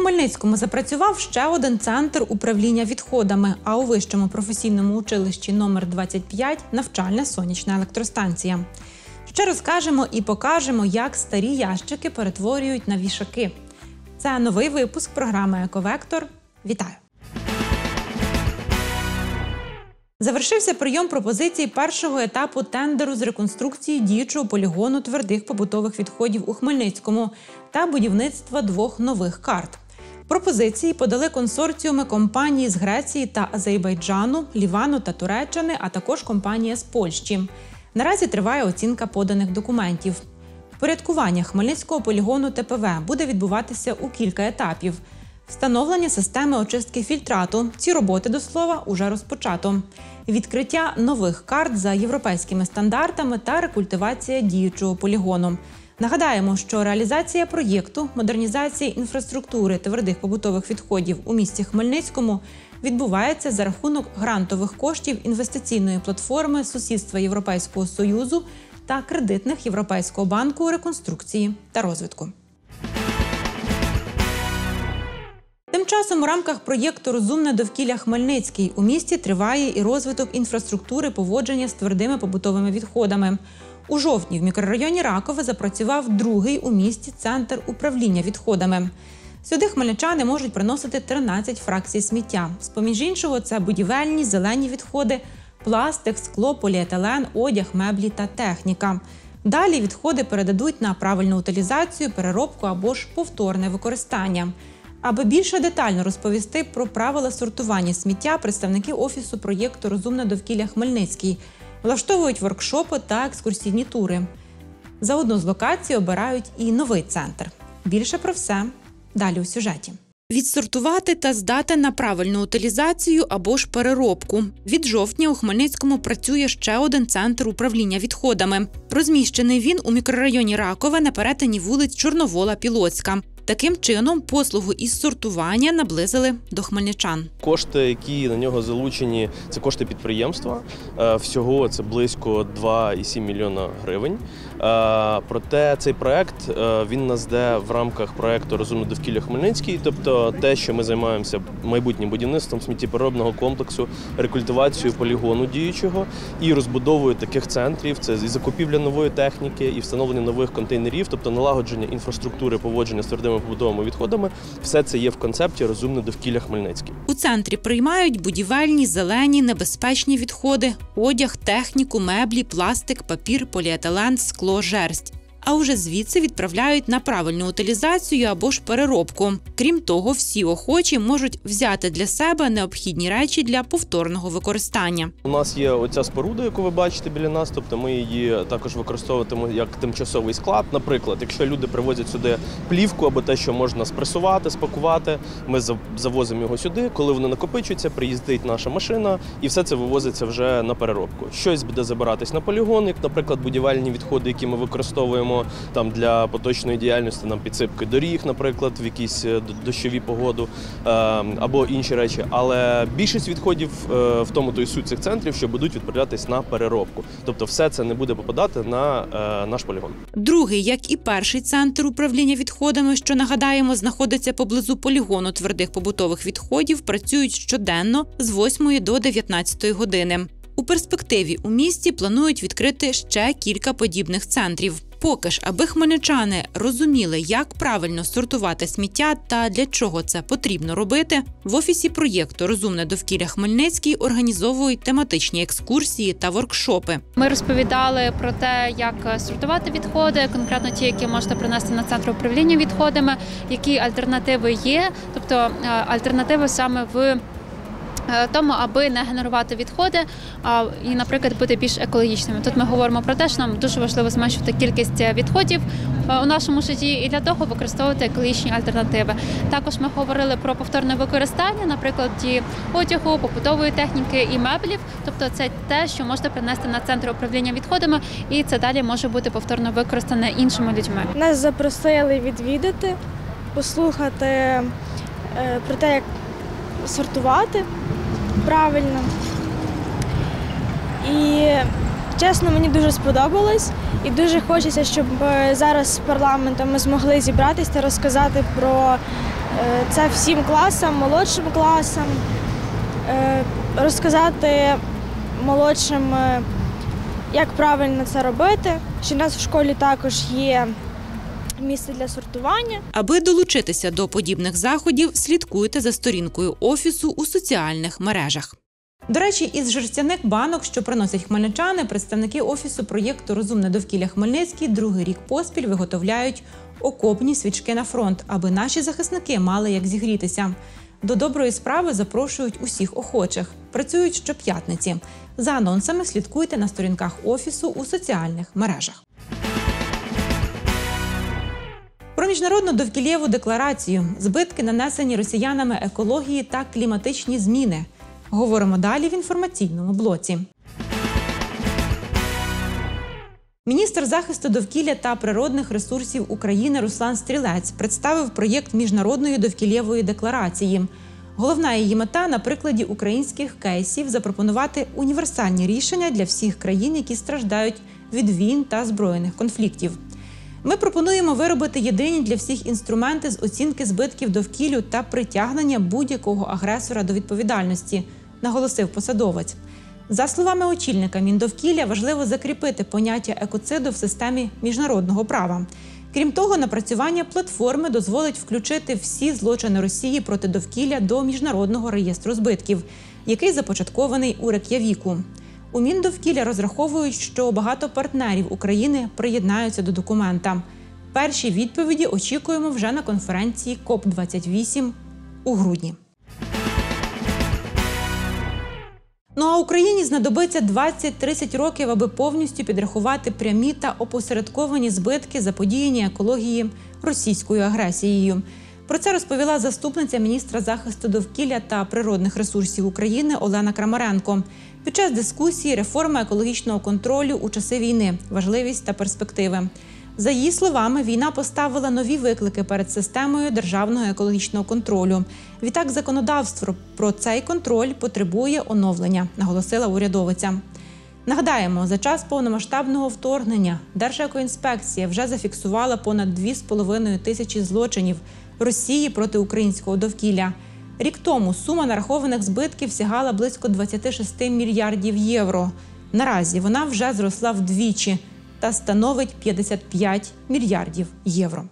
Хмельницькому запрацював ще один центр управління відходами, а у Вищому професійному училищі номер 25 – навчальна сонячна електростанція. Ще розкажемо і покажемо, як старі ящики перетворюють на вішаки. Це новий випуск програми «Ековектор». Вітаю! Завершився прийом пропозицій першого етапу тендеру з реконструкції діючого полігону твердих побутових відходів у Хмельницькому та будівництва 2 нових карт. Пропозиції подали консорціуми компанії з Греції та Азербайджану, Лівану та Туреччини, а також компанія з Польщі. Наразі триває оцінка поданих документів. Впорядкування Хмельницького полігону ТПВ буде відбуватися у кілька етапів. Встановлення системи очистки фільтрату. Ці роботи, до слова, уже розпочато. Відкриття нових карт за європейськими стандартами та рекультивація діючого полігону. Нагадаємо, що реалізація проєкту модернізації інфраструктури твердих побутових відходів у місті Хмельницькому відбувається за рахунок грантових коштів інвестиційної платформи Сусідства Європейського Союзу та кредитних Європейського банку реконструкції та розвитку. Тим часом у рамках проєкту «Розумне довкілля Хмельницький» у місті триває і розвиток інфраструктури поводження з твердими побутовими відходами. У жовтні в мікрорайоні Ракове запрацював другий у місті центр управління відходами. Сюди хмельничани можуть приносити 13 фракцій сміття. З-поміж іншого, це будівельні, зелені відходи, пластик, скло, поліетилен, одяг, меблі та техніка. Далі відходи передадуть на правильну утилізацію, переробку або ж повторне використання. Аби більше детально розповісти про правила сортування сміття, представники Офісу проєкту «Розумне довкілля Хмельницький» влаштовують воркшопи та екскурсійні тури. За одну з локацій обирають і новий центр. Більше про все далі у сюжеті. Відсортувати та здати на правильну утилізацію або ж переробку. Від жовтня у Хмельницькому працює ще один центр управління відходами. Розміщений він у мікрорайоні Ракове на перетині вулиць Чорновола-Пілоцька. Таким чином, послугу із сортування наблизили до хмельничан. Кошти, які на нього залучені, це кошти підприємства. Всього це близько 2,7 мільйона гривень. Проте цей проект, він нас йде в рамках проекту «Розумне довкілля Хмельницький», тобто те, що ми займаємося майбутнім будівництвом сміттєпереробного комплексу, рекультивацією полігону діючого і розбудовою таких центрів. Це і закупівля нової техніки, і встановлення нових контейнерів, тобто налагодження інфраструктури поводження з твердими побутовими відходами. Все це є в концепті «Розумне довкілля Хмельницький». У центрі приймають будівельні, зелені, небезпечні відходи, одяг, техніку, меблі, пластик, папір, поліетилен, скло, жерсть. А вже звідси відправляють на правильну утилізацію або ж переробку. Крім того, всі охочі можуть взяти для себе необхідні речі для повторного використання. У нас є оця споруда, яку ви бачите біля нас, тобто ми її також використовуватимемо як тимчасовий склад. Наприклад, якщо люди привозять сюди плівку або те, що можна спресувати, спакувати, ми завозимо його сюди. Коли вони накопичуються, приїздить наша машина і все це вивозиться вже на переробку. Щось буде забиратись на полігон, як, наприклад, будівельні відходи, які ми використовуємо там для поточної діяльності, нам підсипки доріг, наприклад, в якісь дощові погоду, або інші речі. Але більшість відходів, в тому то і суть цих центрів, що будуть відправлятись на переробку. Тобто все це не буде попадати на наш полігон. Другий, як і перший центр управління відходами, що, нагадаємо, знаходиться поблизу полігону твердих побутових відходів, працюють щоденно з 8 до 19 години. У перспективі у місті планують відкрити ще кілька подібних центрів. Поки ж, аби хмельничани розуміли, як правильно сортувати сміття та для чого це потрібно робити, в Офісі проєкту «Розумне довкілля Хмельницький» організовують тематичні екскурсії та воркшопи. Ми розповідали про те, як сортувати відходи, конкретно ті, які можна принести на центр управління відходами, які альтернативи є, тобто альтернативи саме в тому, аби не генерувати відходи і, наприклад, бути більш екологічними. Тут ми говоримо про те, що нам дуже важливо зменшувати кількість відходів у нашому житті і для того використовувати екологічні альтернативи. Також ми говорили про повторне використання, наприклад, одягу, побутової техніки і меблів. Тобто це те, що можна принести на центр управління відходами, і це далі може бути повторно використане іншими людьми. Нас запросили відвідати, послухати про те, як сортувати правильно. І, чесно, мені дуже сподобалось. І дуже хочеться, щоб зараз з парламентом ми змогли зібратися та розказати про це всім класам, молодшим класам, розказати молодшим, як правильно це робити, що в нас в школі також є місце для сортування. Аби долучитися до подібних заходів, слідкуйте за сторінкою Офісу у соціальних мережах. До речі, із жерстяних банок, що приносять хмельничани, представники Офісу проєкту «Розумне довкілля Хмельницький» другий рік поспіль виготовляють окопні свічки на фронт, аби наші захисники мали як зігрітися. До доброї справи запрошують усіх охочих. Працюють щоп'ятниці. За анонсами слідкуйте на сторінках Офісу у соціальних мережах. Про міжнародну довкіллєву декларацію, збитки, нанесені росіянами екології та кліматичні зміни. Говоримо далі в інформаційному блоці. Міністр захисту довкілля та природних ресурсів України Руслан Стрілець представив проєкт міжнародної довкіллєвої декларації. Головна її мета – на прикладі українських кейсів запропонувати універсальні рішення для всіх країн, які страждають від війн та збройних конфліктів. Ми пропонуємо виробити єдині для всіх інструменти з оцінки збитків довкіллю та притягнення будь-якого агресора до відповідальності, наголосив посадовець. За словами очільника Міндовкілля, важливо закріпити поняття екоциду в системі міжнародного права. Крім того, напрацювання платформи дозволить включити всі злочини Росії проти довкілля до Міжнародного реєстру збитків, який започаткований у Рейк'явіку. У Міндовкілля розраховують, що багато партнерів України приєднаються до документа. Перші відповіді очікуємо вже на конференції КОП-28 у грудні. Ну а Україні знадобиться 20-30 років, аби повністю підрахувати прямі та опосередковані збитки, заподіяні екології російською агресією. Про це розповіла заступниця міністра захисту довкілля та природних ресурсів України Олена Крамаренко. Під час дискусії «Реформа екологічного контролю у часи війни. Важливість та перспективи». За її словами, війна поставила нові виклики перед системою державного екологічного контролю. Відтак, законодавство про цей контроль потребує оновлення, наголосила урядовиця. Нагадаємо, за час повномасштабного вторгнення Держекоінспекція вже зафіксувала понад 2,5 тисячі злочинів Росії проти українського довкілля. Рік тому сума нарахованих збитків сягала близько 26 мільярдів євро. Наразі вона вже зросла вдвічі та становить 55 мільярдів євро.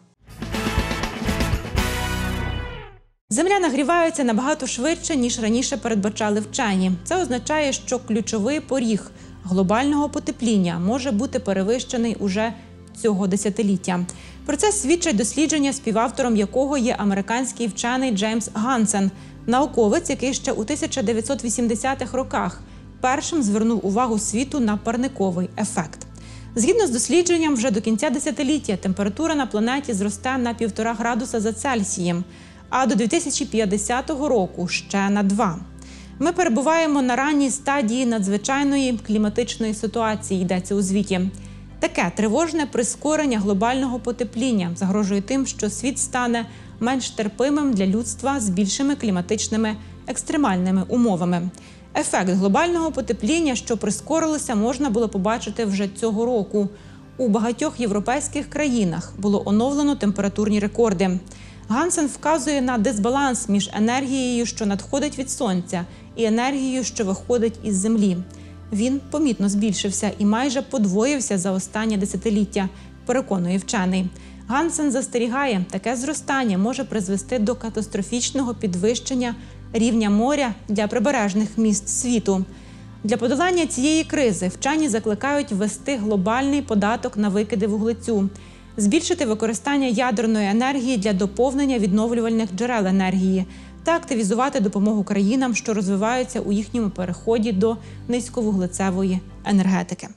Земля нагрівається набагато швидше, ніж раніше передбачали вчені. Це означає, що ключовий поріг глобального потепління може бути перевищений уже цього десятиліття. Про це свідчать дослідження, співавтором якого є американський вчений Джеймс Гансен, науковець, який ще у 1980-х роках першим звернув увагу світу на парниковий ефект. Згідно з дослідженням, вже до кінця десятиліття температура на планеті зросте на 1,5 градуса за Цельсієм, а до 2050 року ще на 2. Ми перебуваємо на ранній стадії надзвичайної кліматичної ситуації, йдеться у звіті. Таке тривожне прискорення глобального потепління загрожує тим, що світ стане менш терпимим для людства з більшими кліматичними екстремальними умовами. Ефект глобального потепління, що прискорилося, можна було побачити вже цього року. У багатьох європейських країнах було оновлено температурні рекорди. Гансен вказує на дисбаланс між енергією, що надходить від сонця, і енергією, що виходить із землі. Він помітно збільшився і майже подвоївся за останнє десятиліття, переконує вчений. Гансен застерігає, таке зростання може призвести до катастрофічного підвищення рівня моря для прибережних міст світу. Для подолання цієї кризи вчені закликають ввести глобальний податок на викиди вуглецю, збільшити використання ядерної енергії для доповнення відновлювальних джерел енергії та активізувати допомогу країнам, що розвиваються у їхньому переході до низьковуглецевої енергетики.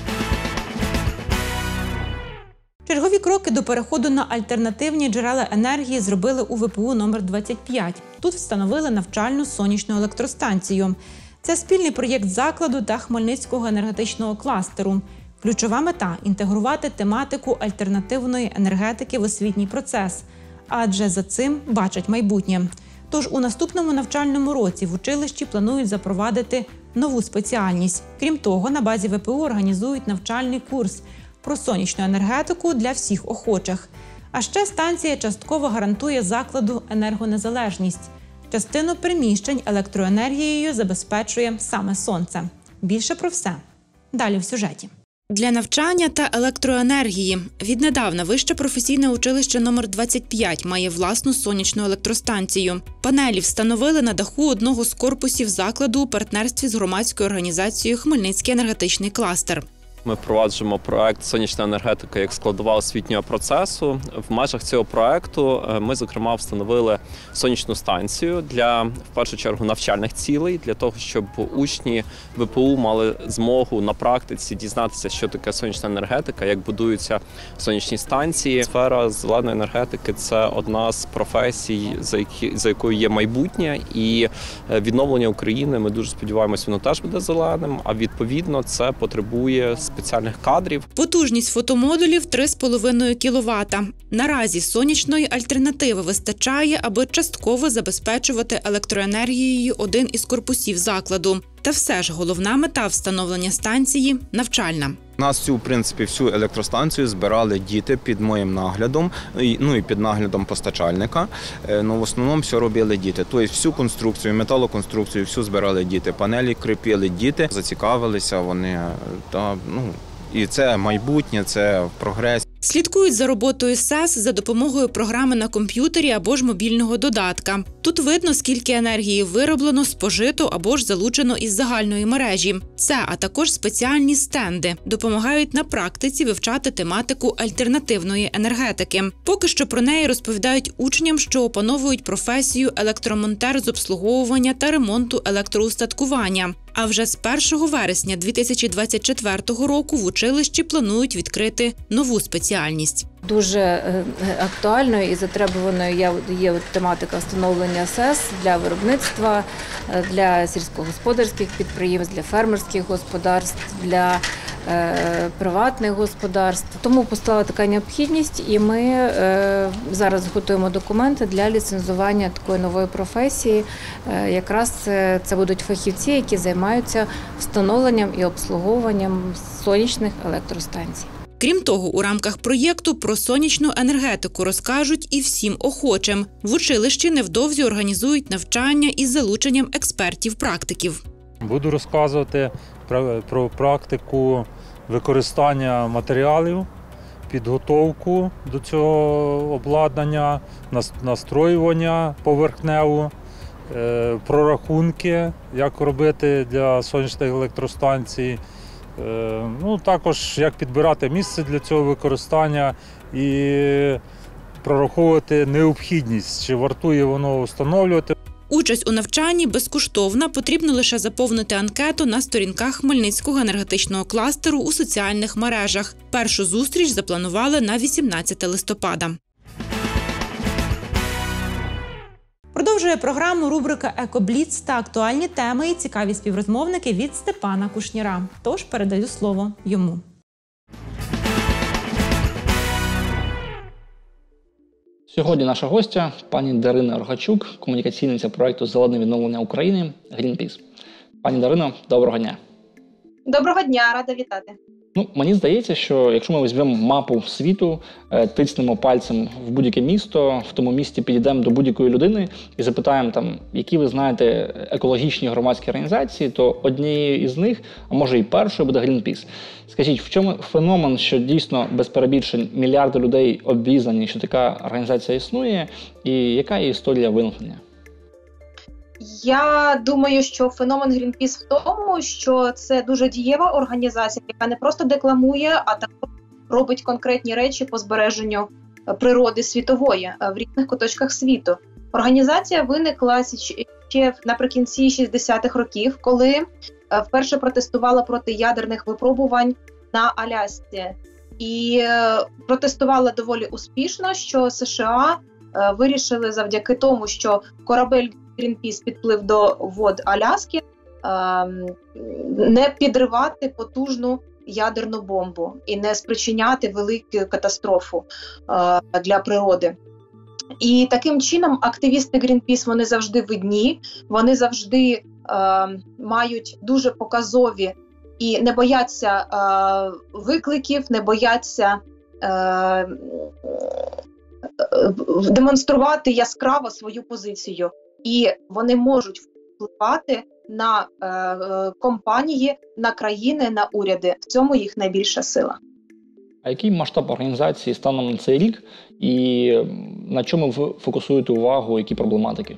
Чергові кроки до переходу на альтернативні джерела енергії зробили у ВПУ номер 25. Тут встановили навчальну сонячну електростанцію. Це спільний проєкт закладу та Хмельницького енергетичного кластеру. Ключова мета – інтегрувати тематику альтернативної енергетики в освітній процес, адже за цим бачать майбутнє. Тож у наступному навчальному році в училищі планують запровадити нову спеціальність. Крім того, на базі ВПУ організують навчальний курс про сонячну енергетику для всіх охочих. А ще станція частково гарантує закладу енергонезалежність. Частину приміщень електроенергією забезпечує саме сонце. Більше про все далі в сюжеті. Для навчання та електроенергії. Віднедавна Вище професійне училище номер 25 має власну сонячну електростанцію. Панелі встановили на даху одного з корпусів закладу у партнерстві з громадською організацією «Хмельницький енергетичний кластер». Ми впроваджуємо проект «Сонячна енергетика» як складова освітнього процесу. В межах цього проекту ми, зокрема, встановили сонячну станцію для, в першу чергу, навчальних цілей, для того, щоб учні ВПУ мали змогу на практиці дізнатися, що таке сонячна енергетика, як будуються сонячні станції. Сфера зеленої енергетики – це одна з професій, за якою є майбутнє, і відновлення України, ми дуже сподіваємося, воно теж буде зеленим, а відповідно це потребує спеціальних кадрів. Потужність фотомодулів 3,5 кВт. Наразі сонячної альтернативи вистачає, аби частково забезпечувати електроенергією один із корпусів закладу. Та все ж головна мета встановлення станції – навчальна. У нас в принципі, всю електростанцію збирали діти під моїм наглядом, і під наглядом постачальника. В основному все робили діти. Тобто всю конструкцію, металоконструкцію, всю збирали діти. Панелі кріпили діти, зацікавилися вони. І це майбутнє, це прогрес. Слідкують за роботою СЕС за допомогою програми на комп'ютері або ж мобільного додатка. Тут видно, скільки енергії вироблено, спожито або ж залучено із загальної мережі. Це, а також спеціальні стенди, допомагають на практиці вивчати тематику альтернативної енергетики. Поки що про неї розповідають учням, що опановують професію електромонтер з обслуговування та ремонту електроустаткування. А вже з 1 вересня 2024 року в училищі планують відкрити нову спеціальність. Дуже актуальною і затребуваною є тематика встановлення СЕС для виробництва, для сільськогосподарських підприємств, для фермерських господарств, для приватних господарств. Тому постала така необхідність, і ми зараз готуємо документи для ліцензування такої нової професії. Якраз це будуть фахівці, які займаються встановленням і обслуговуванням сонячних електростанцій. Крім того, у рамках проєкту про сонячну енергетику розкажуть і всім охочим. В училищі невдовзі організують навчання із залученням експертів-практиків. Буду розказувати про практику використання матеріалів, підготовку до цього обладнання, настроювання поверхневу, прорахунки, як робити для сонячних електростанцій. Також як підбирати місце для цього використання і прораховувати необхідність, чи вартує воно встановлювати. Участь у навчанні безкоштовна, потрібно лише заповнити анкету на сторінках Хмельницького енергетичного кластеру у соціальних мережах. Першу зустріч запланували на 18 листопада. Продовжує програму рубрика «Екобліц» та актуальні теми і цікаві співрозмовники від Степана Кушніра. Тож передаю слово йому. Сьогодні наша гостя – пані Дарина Рогачук, комунікаційниця проєкту «Зелене відновлення України» Greenpeace. Пані Дарино, доброго дня. Доброго дня, рада вітати. Мені здається, що якщо ми візьмемо мапу світу, тицнемо пальцем в будь-яке місто, в тому місті підійдемо до будь-якої людини і запитаємо, які ви знаєте екологічні громадські організації, то однією із них, а може і першою, буде Greenpeace. Скажіть, в чому феномен, що дійсно без перебільшень мільярди людей обізнані, що така організація існує, і яка є історія виникнення? Я думаю, що феномен Greenpeace в тому, що це дуже дієва організація, яка не просто декламує, а також робить конкретні речі по збереженню природи світової в різних куточках світу. Організація виникла ще наприкінці 60-х років, коли вперше протестувала проти ядерних випробувань на Алясці. І протестувала доволі успішно, що США вирішили завдяки тому, що корабель Greenpeace підплив до вод Аляски, не підривати потужну ядерну бомбу і не спричиняти велику катастрофу для природи. І таким чином активісти Greenpeace, вони завжди видні, вони завжди мають дуже показові і не бояться викликів, не бояться демонструвати яскраво свою позицію. І вони можуть впливати на компанії, на країни, на уряди. В цьому їх найбільша сила. А який масштаб організації станом на цей рік і на чому ви фокусуєте увагу, які проблематики?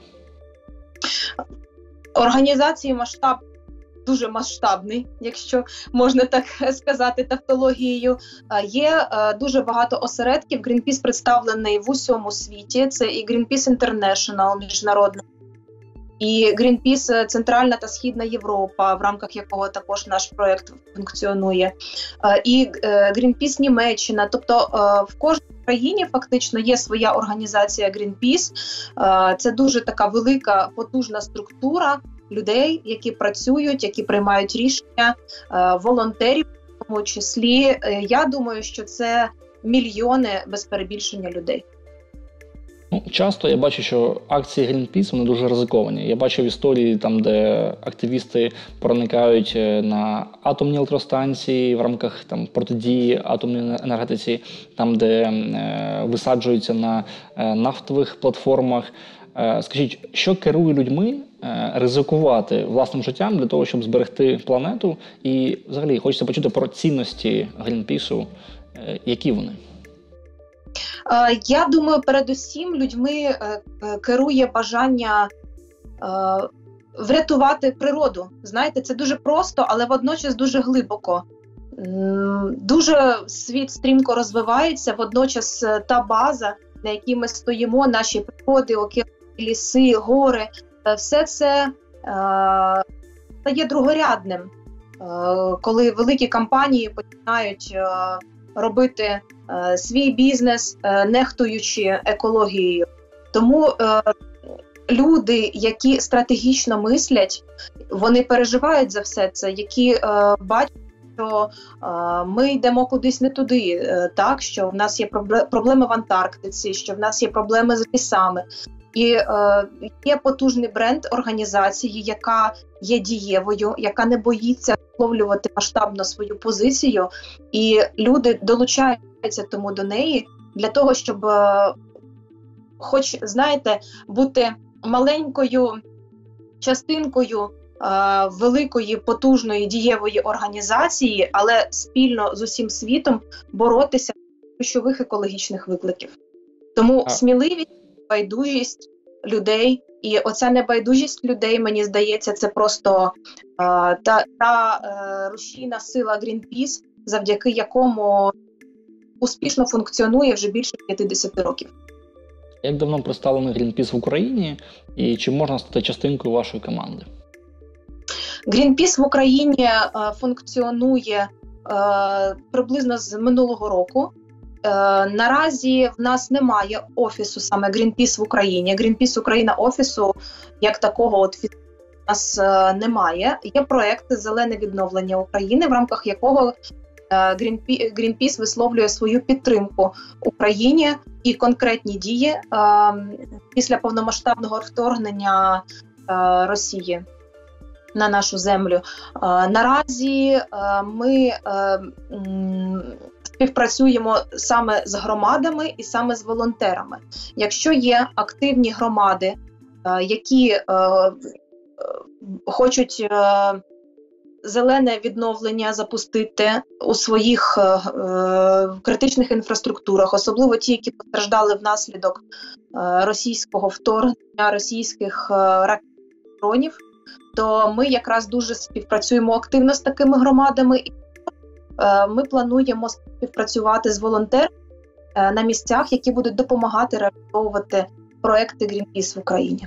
Організації масштаб дуже масштабний, якщо можна так сказати тавтологією. Є дуже багато осередків. Greenpeace представлений в усьому світі. Це і Greenpeace International, міжнародний, і Greenpeace Центральна та Східна Європа, в рамках якого також наш проєкт функціонує, і Greenpeace Німеччина. Тобто в кожній країні фактично є своя організація Greenpeace. Це дуже така велика, потужна структура людей, які працюють, які приймають рішення, волонтерів в тому числі. Я думаю, що це мільйони, без перебільшення, людей. Часто я бачу, що акції Greenpeace, вони дуже ризиковані. Я бачив історії, там, де активісти проникають на атомні електростанції в рамках протидії атомній енергетиці, там, де висаджуються на нафтових платформах. Скажіть, що керує людьми ризикувати власним життям для того, щоб зберегти планету? І взагалі хочеться почути про цінності Greenpeace, які вони? Я думаю, передусім людьми керує бажання врятувати природу. Знаєте, це дуже просто, але водночас дуже глибоко. Дуже світ стрімко розвивається, водночас та база, на якій ми стоїмо, наші природи, океани, ліси, гори, все це стає другорядним, коли великі компанії починають робити свій бізнес, нехтуючи екологією. Тому люди, які стратегічно мислять, вони переживають за все це, які бачать, що ми йдемо кудись не туди, так, що в нас є проблеми в Антарктиці, що в нас є проблеми з лісами. І є потужний бренд організації, яка є дієвою, яка не боїться висловлювати масштабно свою позицію, і люди долучаються тому до неї для того, щоб, хоч, знаєте, бути маленькою частинкою великої, потужної, дієвої організації, але спільно з усім світом боротися з ключових екологічних викликів. Тому сміливість, байдужість людей, і оця небайдужість людей, мені здається, це просто та рушійна сила Greenpeace, завдяки якому успішно функціонує вже більше 50 років. Як давно представлений Greenpeace в Україні і чи можна стати частинкою вашої команди? Greenpeace в Україні функціонує приблизно з минулого року. Наразі в нас немає офісу саме Greenpeace в Україні. Greenpeace Україна офісу як такого у нас немає. Є проєкт «Зелене відновлення України», в рамках якого Greenpeace висловлює свою підтримку Україні і конкретні дії після повномасштабного вторгнення Росії на нашу землю. Наразі ми співпрацюємо саме з громадами і саме з волонтерами. Якщо є активні громади, які хочуть зелене відновлення запустити у своїх критичних інфраструктурах, особливо ті, які постраждали внаслідок російського вторгнення, російських ракет, дронів, то ми якраз дуже співпрацюємо активно з такими громадами. І ми плануємо співпрацювати з волонтерами на місцях, які будуть допомагати реалізовувати проекти Greenpeace в Україні.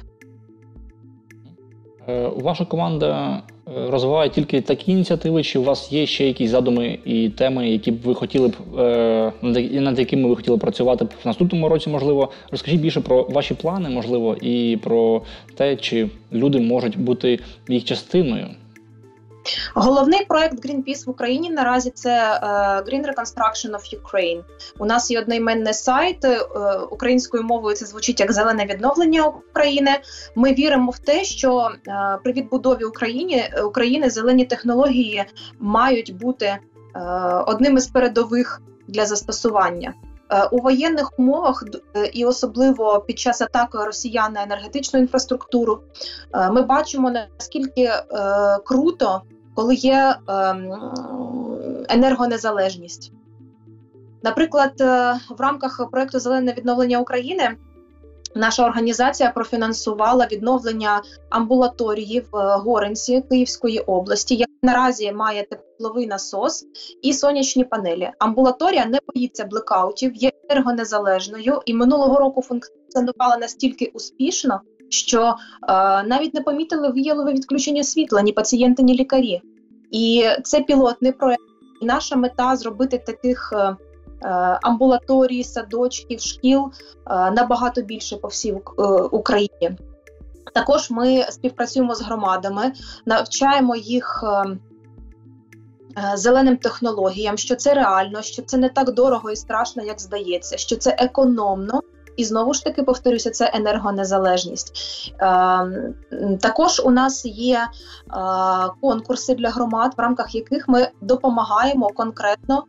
Ваша команда розвиває тільки такі ініціативи, чи у вас є ще якісь задуми і теми, які б ви хотіли б, над якими ви хотіли працювати в наступному році, можливо? Розкажіть більше про ваші плани, можливо, і про те, чи люди можуть бути їх частиною. Головний проект Greenpeace в Україні наразі це Green Reconstruction of Ukraine. У нас є одноіменний сайт, українською мовою це звучить як «Зелене відновлення України». Ми віримо в те, що при відбудові України зелені технології мають бути одним із передових для застосування. У воєнних умовах, і особливо під час атаки росіян на енергетичну інфраструктуру, ми бачимо, наскільки круто, коли є енергонезалежність. Наприклад, в рамках проєкту «Зелене відновлення України» наша організація профінансувала відновлення амбулаторії в Горинці Київської області, яка наразі має тепловий насос і сонячні панелі. Амбулаторія не боїться блекаутів, є енергонезалежною і минулого року функціонувала настільки успішно, що навіть не помітили виявили відключення світла ні пацієнти, ні лікарі. І це пілотний проєкт. І наша мета – зробити таких амбулаторій, садочків, шкіл набагато більше по всій Україні. Також ми співпрацюємо з громадами, навчаємо їх зеленим технологіям, що це реально, що це не так дорого і страшно, як здається, що це економно. І знову ж таки, повторюся, це енергонезалежність. Також у нас є конкурси для громад, в рамках яких ми допомагаємо конкретно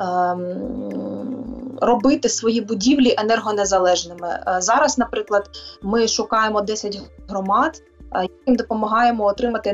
робити свої будівлі енергонезалежними. Зараз, наприклад, ми шукаємо 10 громад, яким допомагаємо отримати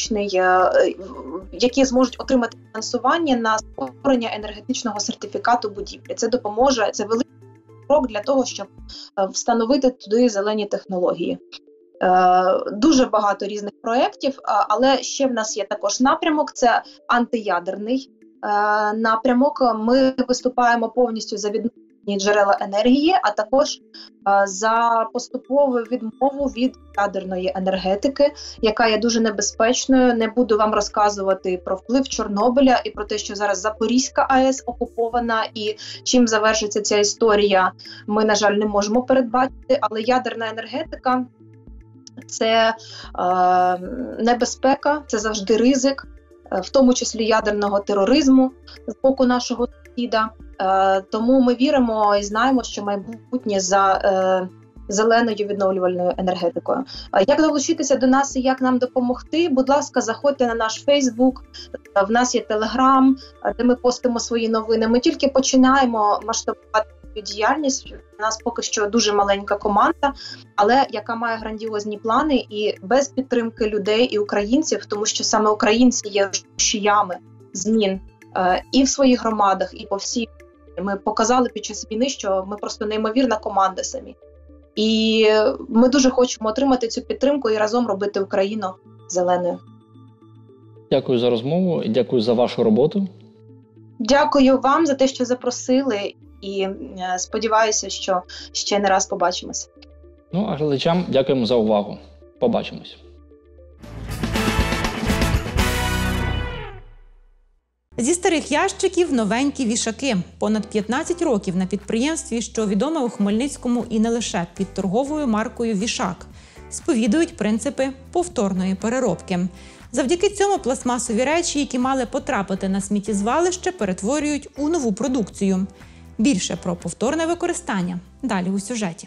які зможуть отримати фінансування на створення енергетичного сертифікату будівлі. Це допоможе, це великий крок для того, щоб встановити туди зелені технології. Дуже багато різних проєктів, але ще в нас є також напрямок, це антиядерний напрямок. Ми виступаємо повністю за відновлення джерела енергії, а також за поступову відмову від ядерної енергетики, яка є дуже небезпечною. Не буду вам розказувати про вплив Чорнобиля і про те, що зараз Запорізька АЕС окупована, і чим завершиться ця історія, ми, на жаль, не можемо передбачити, але ядерна енергетика – це небезпека, це завжди ризик, в тому числі ядерного тероризму з боку нашого сусіда. Тому ми віримо і знаємо, що майбутнє за зеленою відновлювальною енергетикою. Як долучитися до нас і як нам допомогти? Будь ласка, заходьте на наш Фейсбук, в нас є Телеграм, де ми постимо свої новини. Ми тільки починаємо масштабувати діяльність. У нас поки що дуже маленька команда, але яка має грандіозні плани, і без підтримки людей і українців, тому що саме українці є рушіями змін і в своїх громадах, і по всій. Ми показали під час війни, що ми просто неймовірна команда самі. І ми дуже хочемо отримати цю підтримку і разом робити Україну зеленою. Дякую за розмову і дякую за вашу роботу. Дякую вам за те, що запросили, і сподіваюся, що ще не раз побачимося. Ну, а глядачам дякуємо за увагу. Побачимось. Зі старих ящиків новенькі вішаки. Понад 15 років на підприємстві, що відоме у Хмельницькому і не лише, під торговою маркою «Вішак», сповідують принципи повторної переробки. Завдяки цьому пластмасові речі, які мали потрапити на сміттєзвалище, перетворюють у нову продукцію. Більше про повторне використання далі у сюжеті.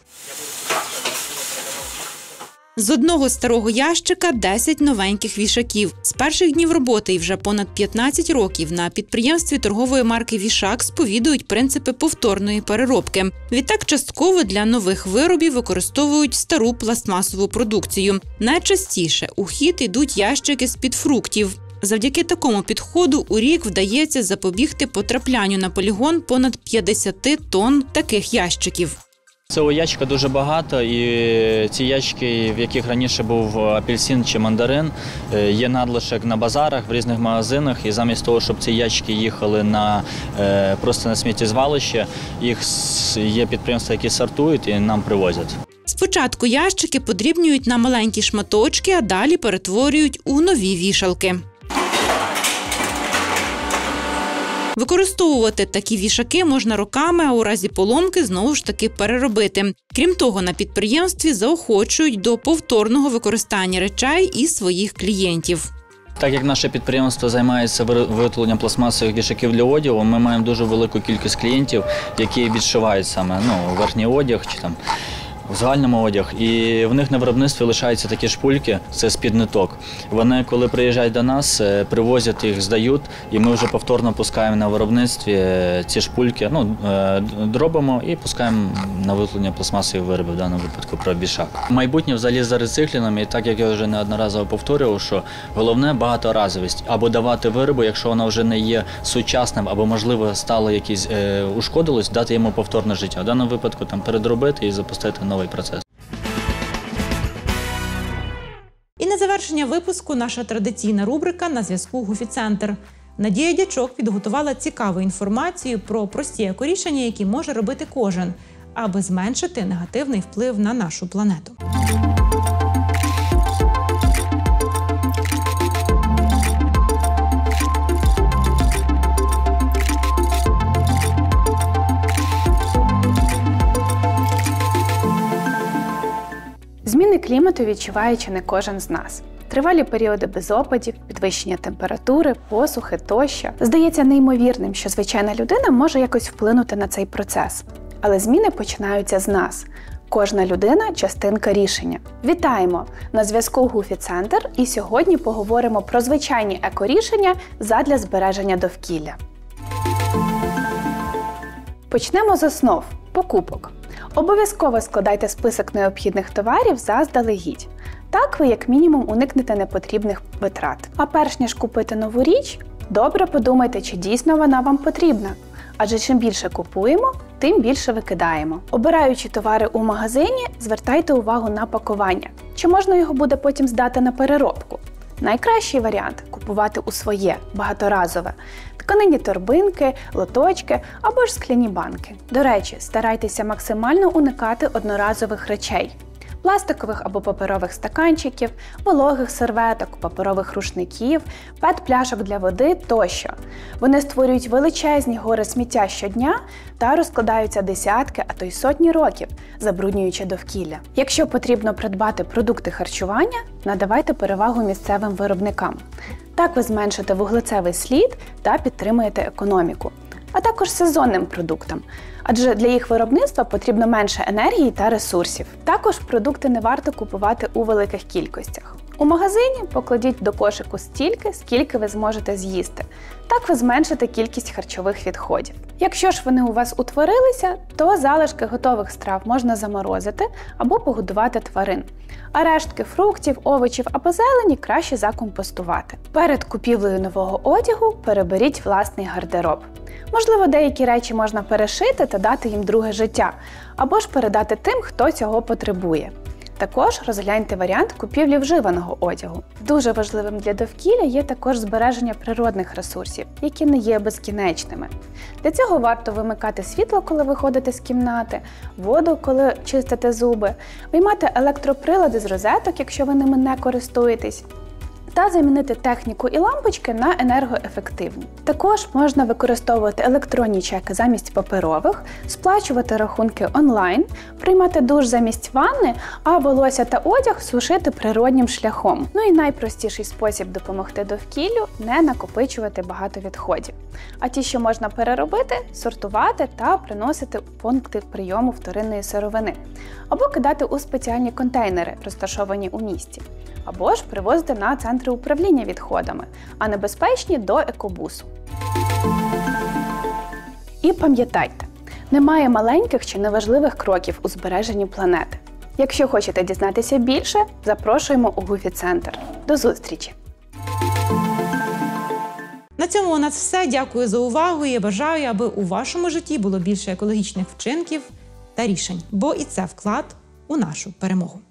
З одного старого ящика 10 новеньких вішаків. З перших днів роботи і вже понад 15 років на підприємстві торгової марки «Вішак» сповідують принципи повторної переробки. Відтак частково для нових виробів використовують стару пластмасову продукцію. Найчастіше у хід ідуть ящики з-під фруктів. Завдяки такому підходу у рік вдається запобігти потраплянню на полігон понад 50 тонн таких ящиків. Цього ящика дуже багато, і ці ящики, в яких раніше був апельсин чи мандарин, є надлишок на базарах, в різних магазинах, і замість того, щоб ці ящики їхали просто на сміттєзвалище, їх є підприємства, які сортують і нам привозять. Спочатку ящики подрібнюють на маленькі шматочки, а далі перетворюють у нові вішалки. Використовувати такі вішаки можна роками, а у разі поломки знову ж таки переробити. Крім того, на підприємстві заохочують до повторного використання речей і своїх клієнтів. Так як наше підприємство займається виготовленням пластмасових вішаків для одягу, ми маємо дуже велику кількість клієнтів, які відшивають саме верхній одяг чи в загальному одяг, і в них на виробництві лишаються такі шпульки, це з-під ниток. Вони, коли приїжджають до нас, привозять їх, здають, і ми вже повторно пускаємо на виробництві ці шпульки, дробимо і пускаємо на виготовлення пластмасових виробів, в даному випадку про бішак. Майбутнє взагалі за рециклінгом, і так як я вже неодноразово повторював, що головне багаторазовість, або давати виробу, якщо воно вже не є сучасним, або, можливо, стало якісь ушкодилось, дати йому повторне життя. В даному випадку там передробити і запустити новий процес. І на завершення випуску наша традиційна рубрика «На зв'язку Гуфі-центр». Надія Дячок підготувала цікаву інформацію про прості екорішення, які може робити кожен, аби зменшити негативний вплив на нашу планету. Зміни клімату відчуває чи не кожен з нас. Тривалі періоди без опадів, підвищення температури, посухи тощо. Здається неймовірним, що звичайна людина може якось вплинути на цей процес. Але зміни починаються з нас. Кожна людина – частинка рішення. Вітаємо! На зв'язку Гуфі-центр, і сьогодні поговоримо про звичайні екорішення задля збереження довкілля. Почнемо з основ – покупок. Обов'язково складайте список необхідних товарів заздалегідь. Так ви, як мінімум, уникнете непотрібних витрат. А перш ніж купити нову річ, добре подумайте, чи дійсно вона вам потрібна. Адже чим більше купуємо, тим більше викидаємо. Обираючи товари у магазині, звертайте увагу на пакування. Чи можна його буде потім здати на переробку? Найкращий варіант – купувати у своє, багаторазове. Тканині торбинки, лоточки або ж скляні банки. До речі, старайтеся максимально уникати одноразових речей. Пластикових або паперових стаканчиків, вологих серветок, паперових рушників, пет-пляшок для води тощо. Вони створюють величезні гори сміття щодня та розкладаються десятки, а то й сотні років, забруднюючи довкілля. Якщо потрібно придбати продукти харчування, надавайте перевагу місцевим виробникам. Так ви зменшите вуглецевий слід та підтримуєте економіку. А також сезонним продуктам, адже для їх виробництва потрібно менше енергії та ресурсів. Також продукти не варто купувати у великих кількостях. У магазині покладіть до кошику стільки, скільки ви зможете з'їсти. Так ви зменшите кількість харчових відходів. Якщо ж вони у вас утворилися, то залишки готових страв можна заморозити або погодувати тварин. А рештки фруктів, овочів або зелені краще закомпостувати. Перед купівлею нового одягу переберіть власний гардероб. Можливо, деякі речі можна перешити та дати їм друге життя, або ж передати тим, хто цього потребує. Також розгляньте варіант купівлі вживаного одягу. Дуже важливим для довкілля є також збереження природних ресурсів, які не є безкінечними. Для цього варто вимикати світло, коли виходите з кімнати, воду, коли чистите зуби, виймати електроприлади з розеток, якщо ви ними не користуєтесь, та замінити техніку і лампочки на енергоефективні. Також можна використовувати електронні чеки замість паперових, сплачувати рахунки онлайн, приймати душ замість ванни, а волосся та одяг сушити природнім шляхом. Ну і найпростіший спосіб допомогти довкіллю – не накопичувати багато відходів. А ті, що можна переробити, сортувати та приносити у пункти прийому вторинної сировини. Або кидати у спеціальні контейнери, розташовані у місті. Або ж привозити на центри управління відходами, а небезпечні – до екобусу. І пам'ятайте, немає маленьких чи неважливих кроків у збереженні планети. Якщо хочете дізнатися більше, запрошуємо у Гуфі-центр. До зустрічі! На цьому у нас все. Дякую за увагу і я бажаю, аби у вашому житті було більше екологічних вчинків та рішень, бо і це вклад у нашу перемогу.